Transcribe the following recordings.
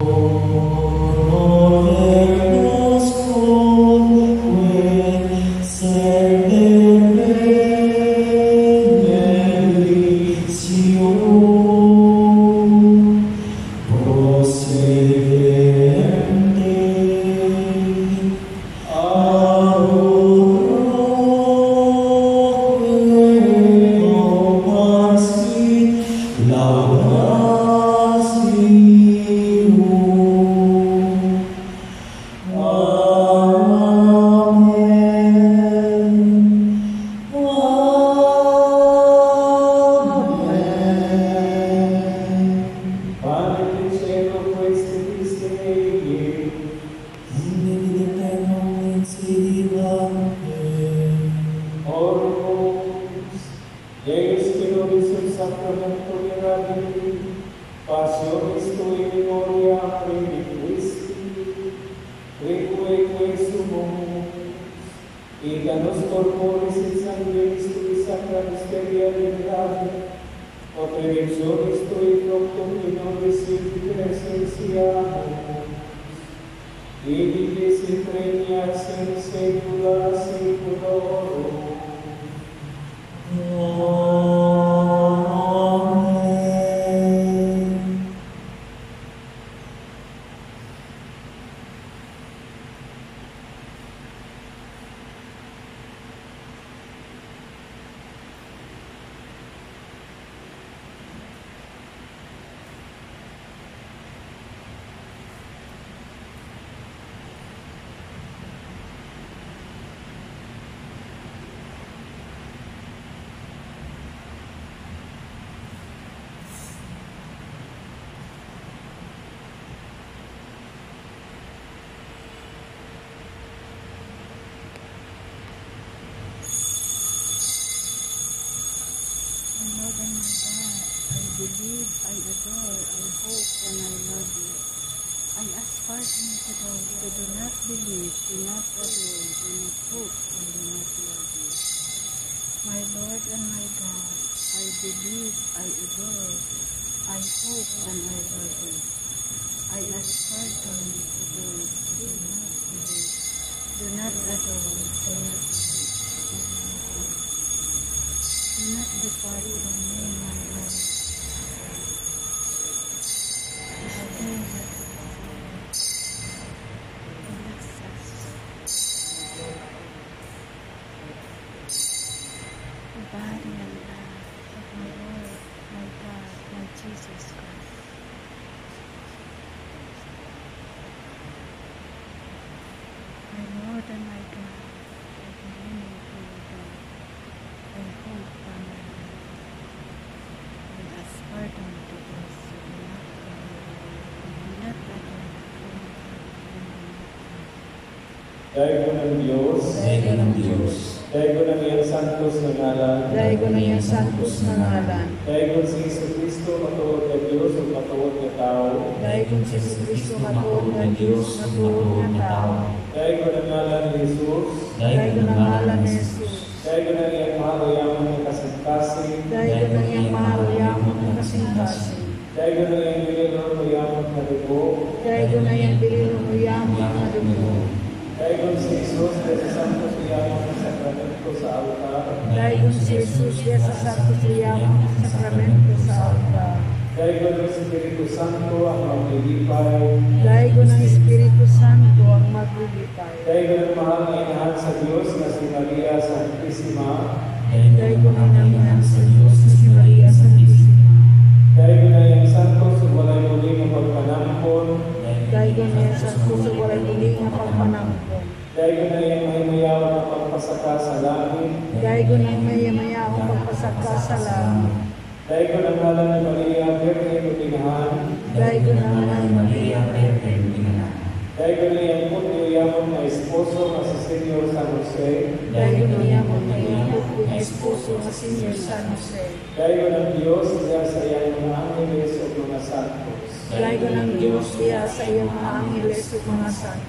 Daigo ng Diyos, Daigo ng Diyos, Daigo ng iyang santos na ngalan, Daigo ng iyang santos na ngalan, Daigo si Jesucristo matuod na Diyos o matuod na tao, Daigo si Jesucristo matuod na Diyos, matuod na tao, Daigo ng ngalan ni Jesus, Daigo ng ngalan ni Jesus, Daigo ng iyang mahalayaman na kasangkasin, Daigo ng iyang mahalayaman na kasingkasin, Daigo ng iyang bililong mayaman na dugo, Daigo ng iyang bililong mayaman na dugo, Daigo si Jesus na sa santos mayaman na sakramento sa altar, Daigo si Jesus sa santos mayaman na sakramento sa altar, Daigo ng Espiritu Santo ang maglilipay, Daigo ng Espiritu Santo ang maglilipay, Daigo ng mahal na inahan sa Diyos na si Maria Santisima, Daigo ng inahan sa Diyos na si Maria Santisima, Daigo na iyang santos walay muli ng pagpanampon, Daigo na iyang santos walay muli ng pagpanampon, Daigo na iyang mahimayaw na pagpasaka sa langit, Daigo na maya-maya ang pagpasaka sa langit, Daigo ng ngalan ni Maria Virgen Utinahan, Daigo na ngalan ni Maria Virgen Utinahan, Daigo na iyang punyo yamon na esposo na si Senyor San Jose, Daigo na yamon na iyang esposo na Senyor San Jose, Daigo ng Diyos diya sa iyang mga angeles o mga santos, Daigo ng Diyos diya sa iyong mga angeles o mga santos,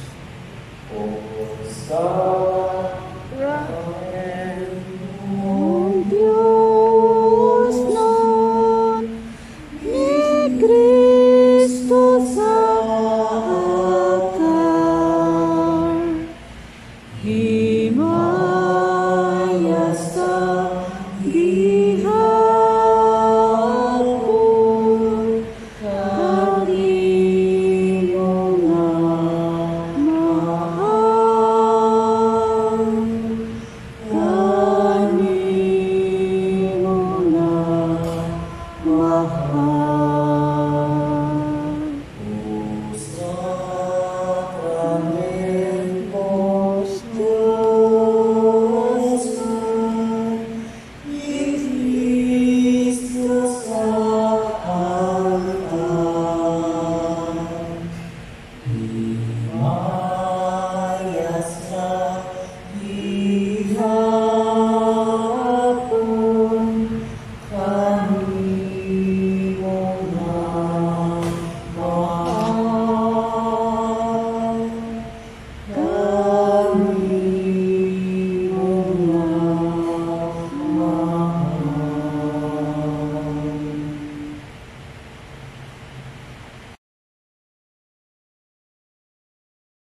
O sa Rael, O Diyos,